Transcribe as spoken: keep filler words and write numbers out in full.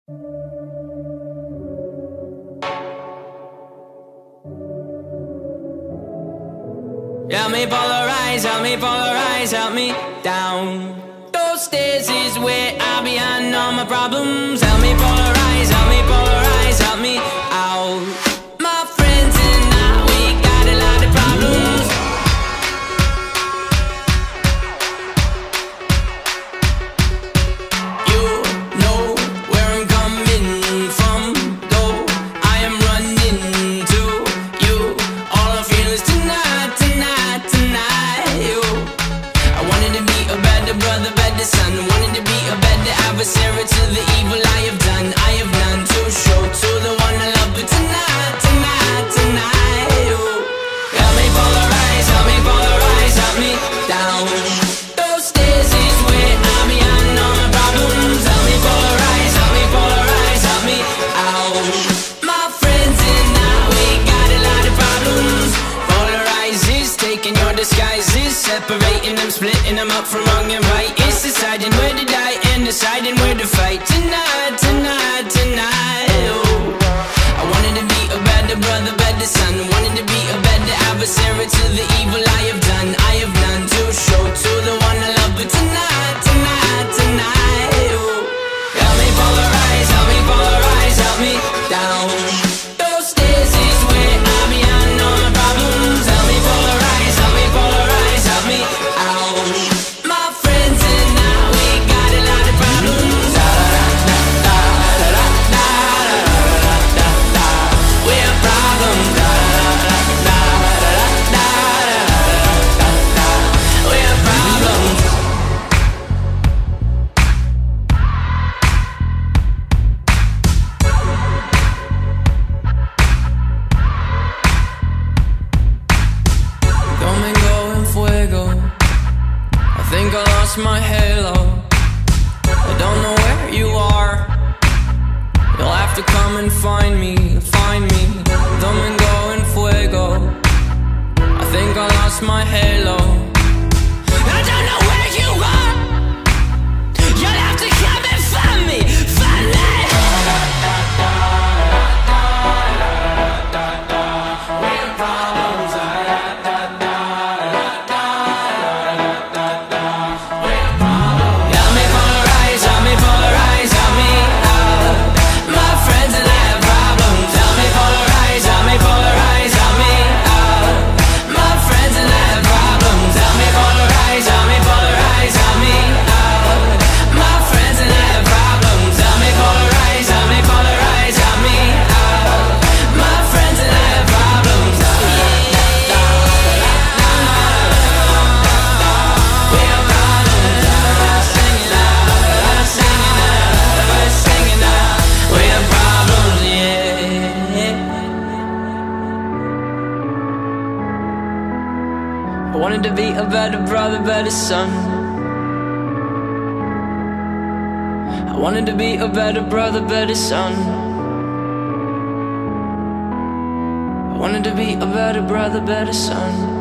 Help me polarize, help me polarize, help me down. Those stairs is where I behind all my problems. Help me polarize, help me polarize, help me out. My friends and I, we got a lot of problems. You know where I'm coming from, though I am running to you. All I feel is tonight, tonight, tonight. You, I wanted to be a better brother, better son. Wanted to be a better adversary to the evil I have done. I have none to show to the one I love, but tonight, tonight, tonight. You, help me polarize, help me polarize, help me down. Those stairs is where I behind all my problems. Help me polarize, help me polarize, help me out. My friends and I, we got a lot of problems. Polarize is taking your disguises, separating them, splitting them up from wrong and right. It's deciding where to die and deciding where to fight. Tonight, tonight, tonight. Oh, I wanted to be a better brother, better son. Wanted to be a better adversary to the evil I have done. I have none to show to the one I love, but tonight, tonight, tonight. Oh, help me polarize, help me polarize, help me down. Those stairs is where I behind all my problems. Help me polarize, help me polarize, help me out. My friends and I, we got a lot of problems. Da, da, da, da, da, da, da, da, da, da. We have problems. Da, da, da, da, da, da, da, da, da. We have problems. Domingo en fuego. I think I lost my halo. I don't know where you are. You'll have to come and find me, find me. Domingo en fuego. I think I lost my halo. I don't know where you are. You'll have to come and find me, find me. We have problems. Help me polarize, help me polarize, help me out. My friends and I have problems. Help me polarize, help me polarize, help me out. My friends and I have problems. Help me polarize, help me polarize, help me out. My friends and I have problems. Help me polarize, help me polarize, help me out. My friends and I have problems. We have problems. Singing out, singing out, singing out. We have problems, yeah. I wanted to be a better brother, better son. I wanted to be a better brother, better son. I wanted to be a better brother, better son.